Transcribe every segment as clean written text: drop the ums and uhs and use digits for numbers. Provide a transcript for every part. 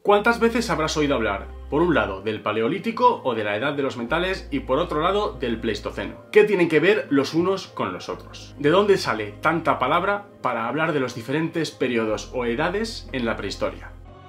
¿Cuántas veces habrás oído hablar, por un lado, del Paleolítico o de la Edad de los Metales y por otro lado, del Pleistoceno? ¿Qué tienen que ver los unos con los otros? ¿De dónde sale tanta palabra para hablar de los diferentes periodos o edades en la prehistoria?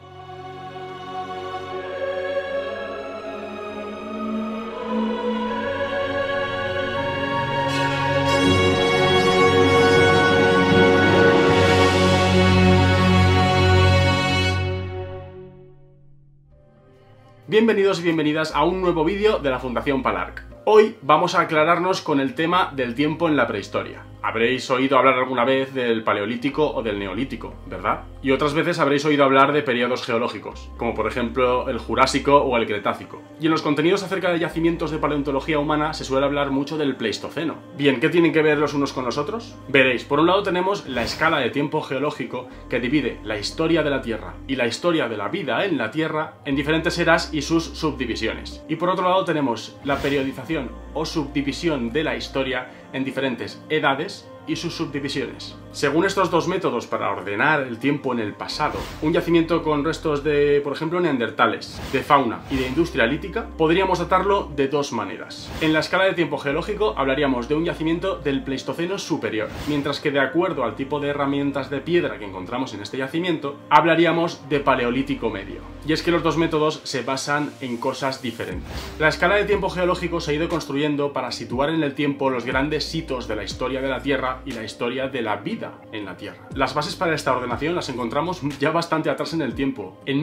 Bienvenidos y bienvenidas a un nuevo vídeo de la Fundación Palarc. Hoy vamos a aclararnos con el tema del tiempo en la prehistoria. Habréis oído hablar alguna vez del Paleolítico o del Neolítico, ¿verdad? Y otras veces habréis oído hablar de periodos geológicos, como por ejemplo el Jurásico o el Cretácico. Y en los contenidos acerca de yacimientos de paleontología humana se suele hablar mucho del Pleistoceno. Bien, ¿qué tienen que ver los unos con los otros? Veréis, por un lado tenemos la escala de tiempo geológico que divide la historia de la Tierra y la historia de la vida en la Tierra en diferentes eras y sus subdivisiones. Y por otro lado tenemos la periodización o subdivisión de la historia en diferentes edades y sus subdivisiones. Según estos dos métodos para ordenar el tiempo en el pasado, un yacimiento con restos de, por ejemplo, neandertales, de fauna y de industria lítica, podríamos datarlo de dos maneras. En la escala de tiempo geológico hablaríamos de un yacimiento del Pleistoceno superior, mientras que de acuerdo al tipo de herramientas de piedra que encontramos en este yacimiento, hablaríamos de Paleolítico medio. Y es que los dos métodos se basan en cosas diferentes. La escala de tiempo geológico se ha ido construyendo para situar en el tiempo los grandes hitos de la historia de la Tierra y la historia de la vida en la Tierra. Las bases para esta ordenación las encontramos ya bastante atrás en el tiempo, en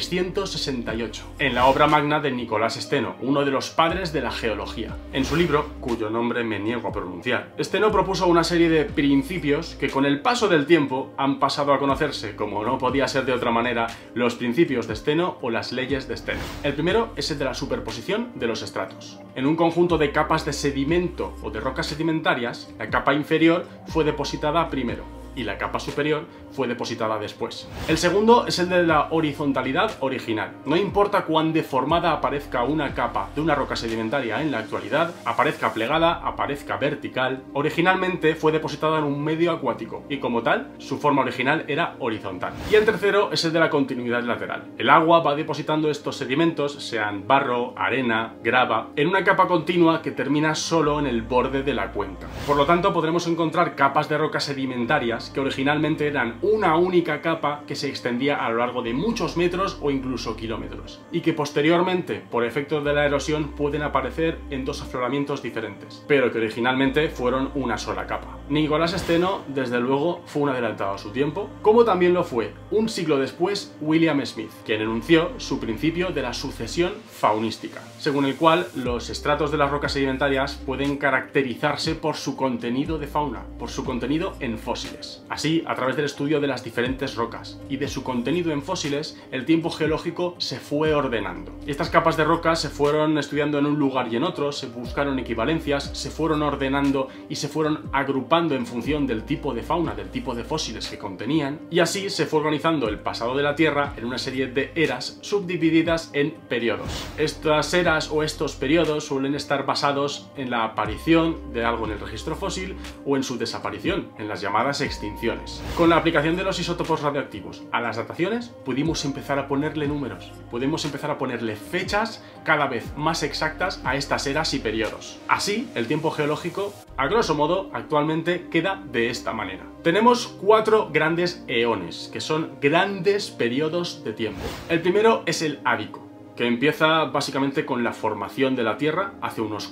1668, en la obra magna de Nicolás Steno, uno de los padres de la geología. En su libro, cuyo nombre me niego a pronunciar, Steno propuso una serie de principios que con el paso del tiempo han pasado a conocerse, como no podía ser de otra manera, los principios de Steno o las leyes de Steno. El primero es el de la superposición de los estratos. En un conjunto de capas de sedimento o de rocas sedimentarias, la capa inferior fue depositada primero y la capa superior fue depositada después. El segundo es el de la horizontalidad original. No importa cuán deformada aparezca una capa de una roca sedimentaria en la actualidad, aparezca plegada, aparezca vertical, originalmente fue depositada en un medio acuático y como tal, su forma original era horizontal. Y el tercero es el de la continuidad lateral. El agua va depositando estos sedimentos, sean barro, arena, grava, en una capa continua que termina solo en el borde de la cuenca. Por lo tanto, podremos encontrar capas de rocas sedimentarias que originalmente eran una única capa que se extendía a lo largo de muchos metros o incluso kilómetros, y que posteriormente, por efectos de la erosión, pueden aparecer en dos afloramientos diferentes, pero que originalmente fueron una sola capa. Nicolás Steno, desde luego, fue un adelantado a su tiempo, como también lo fue, un siglo después, William Smith, quien enunció su principio de la sucesión faunística, según el cual los estratos de las rocas sedimentarias pueden caracterizarse por su contenido de fauna, por su contenido en fósiles. Así, a través del estudio de las diferentes rocas y de su contenido en fósiles, el tiempo geológico se fue ordenando. Estas capas de rocas se fueron estudiando en un lugar y en otro, se buscaron equivalencias, se fueron ordenando y se fueron agrupando en función del tipo de fauna, del tipo de fósiles que contenían, y así se fue organizando el pasado de la Tierra en una serie de eras subdivididas en periodos. Estas eras o estos periodos suelen estar basados en la aparición de algo en el registro fósil o en su desaparición, en las llamadas extinciones. Con la aplicación de los isótopos radioactivos a las dataciones, pudimos empezar a ponerle números, pudimos empezar a ponerle fechas cada vez más exactas a estas eras y periodos. Así, el tiempo geológico, a grosso modo, actualmente queda de esta manera. Tenemos 4 grandes eones, que son grandes periodos de tiempo. El primero es el Ádico, que empieza básicamente con la formación de la Tierra hace unos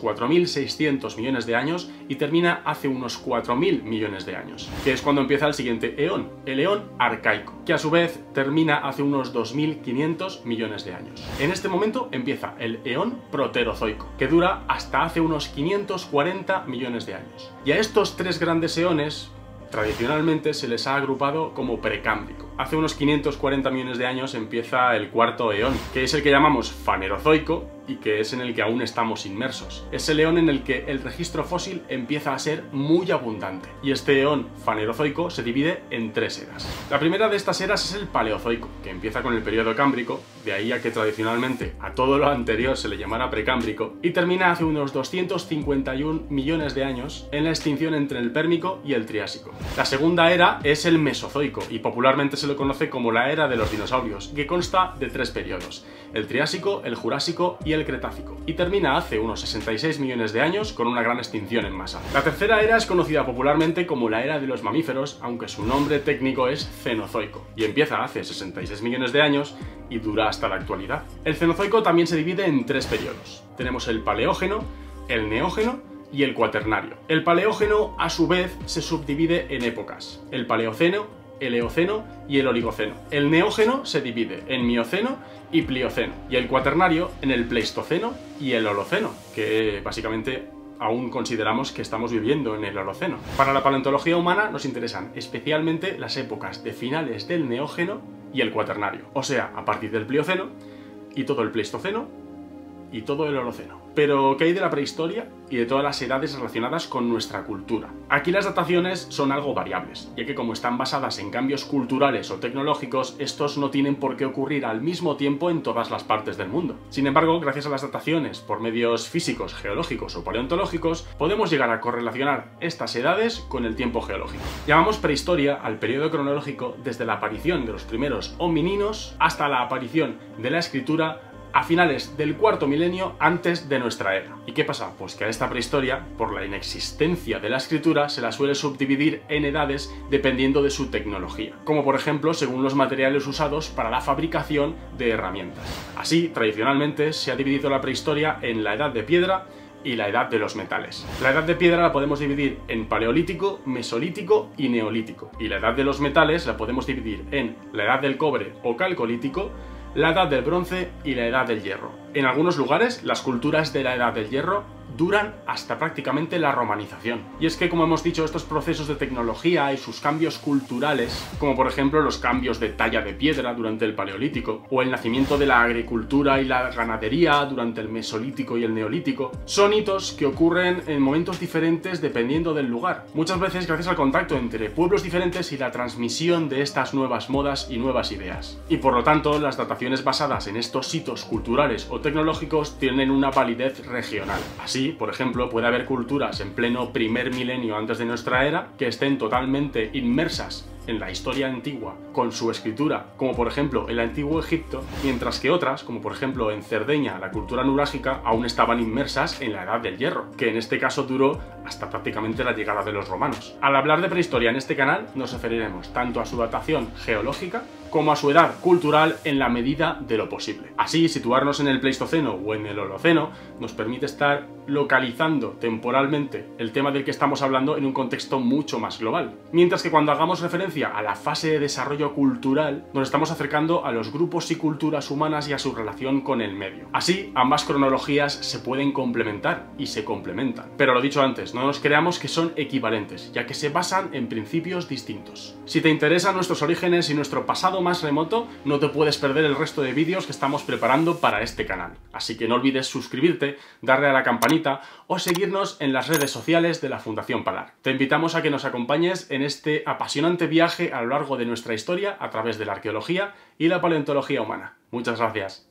4.600 millones de años y termina hace unos 4.000 millones de años, que es cuando empieza el siguiente eón, el eón arcaico, que a su vez termina hace unos 2.500 millones de años. En este momento empieza el eón proterozoico, que dura hasta hace unos 540 millones de años. Y a estos 3 grandes eones tradicionalmente se les ha agrupado como precámbrico. Hace unos 540 millones de años empieza el cuarto eón, que es el que llamamos fanerozoico y que es en el que aún estamos inmersos. Es el eón en el que el registro fósil empieza a ser muy abundante. Y este eón fanerozoico se divide en 3 eras. La primera de estas eras es el paleozoico, que empieza con el periodo cámbrico, de ahí a que tradicionalmente a todo lo anterior se le llamara precámbrico, y termina hace unos 251 millones de años en la extinción entre el Pérmico y el Triásico. La segunda era es el Mesozoico, y popularmente se le conoce como la era de los dinosaurios, que consta de 3 periodos: el Triásico, el Jurásico y el Cretácico, y termina hace unos 66 millones de años con una gran extinción en masa. La tercera era es conocida popularmente como la era de los mamíferos, aunque su nombre técnico es Cenozoico, y empieza hace 66 millones de años y dura hasta la actualidad. El Cenozoico también se divide en 3 periodos. Tenemos el Paleógeno, el Neógeno y el Cuaternario. El Paleógeno, a su vez, se subdivide en épocas: el Paleoceno, el Eoceno y el Oligoceno. El Neógeno se divide en Mioceno y Plioceno, y el Cuaternario en el Pleistoceno y el Holoceno, que básicamente aún consideramos que estamos viviendo en el Holoceno. Para la paleontología humana nos interesan especialmente las épocas de finales del Neógeno y el Cuaternario, o sea, a partir del Plioceno y todo el Pleistoceno y todo el Holoceno. Pero, ¿qué hay de la prehistoria y de todas las edades relacionadas con nuestra cultura? Aquí las dataciones son algo variables, ya que como están basadas en cambios culturales o tecnológicos, estos no tienen por qué ocurrir al mismo tiempo en todas las partes del mundo. Sin embargo, gracias a las dataciones por medios físicos, geológicos o paleontológicos, podemos llegar a correlacionar estas edades con el tiempo geológico. Llamamos prehistoria al periodo cronológico desde la aparición de los primeros homininos hasta la aparición de la escritura a finales del cuarto milenio antes de nuestra era. ¿Y qué pasa? Pues que a esta prehistoria, por la inexistencia de la escritura, se la suele subdividir en edades dependiendo de su tecnología, como por ejemplo según los materiales usados para la fabricación de herramientas. Así, tradicionalmente, se ha dividido la prehistoria en la edad de piedra y la edad de los metales. La edad de piedra la podemos dividir en paleolítico, mesolítico y neolítico, y la edad de los metales la podemos dividir en la edad del cobre o calcolítico, la edad del bronce y la edad del hierro. En algunos lugares, las culturas de la edad del hierro duran hasta prácticamente la romanización. Y es que, como hemos dicho, estos procesos de tecnología y sus cambios culturales, como por ejemplo los cambios de talla de piedra durante el Paleolítico, o el nacimiento de la agricultura y la ganadería durante el Mesolítico y el Neolítico, son hitos que ocurren en momentos diferentes dependiendo del lugar. Muchas veces gracias al contacto entre pueblos diferentes y la transmisión de estas nuevas modas y nuevas ideas. Y por lo tanto, las dataciones basadas en estos hitos culturales o tecnológicos tienen una validez regional. Así, por ejemplo, puede haber culturas en pleno primer milenio antes de nuestra era que estén totalmente inmersas en la historia antigua con su escritura, como por ejemplo el antiguo Egipto, mientras que otras, como por ejemplo en Cerdeña, la cultura nurágica, aún estaban inmersas en la edad del hierro, que en este caso duró hasta prácticamente la llegada de los romanos. Al hablar de prehistoria en este canal nos referiremos tanto a su datación geológica como a su edad cultural en la medida de lo posible. Así, situarnos en el Pleistoceno o en el Holoceno nos permite estar localizando temporalmente el tema del que estamos hablando en un contexto mucho más global. Mientras que cuando hagamos referencia a la fase de desarrollo cultural, nos estamos acercando a los grupos y culturas humanas y a su relación con el medio. Así, ambas cronologías se pueden complementar y se complementan. Pero lo dicho antes, no nos creamos que son equivalentes, ya que se basan en principios distintos. Si te interesan nuestros orígenes y nuestro pasado más remoto, no te puedes perder el resto de vídeos que estamos preparando para este canal. Así que no olvides suscribirte, darle a la campanita o seguirnos en las redes sociales de la Fundación Palar. Te invitamos a que nos acompañes en este apasionante viaje a lo largo de nuestra historia a través de la arqueología y la paleontología humana. Muchas gracias.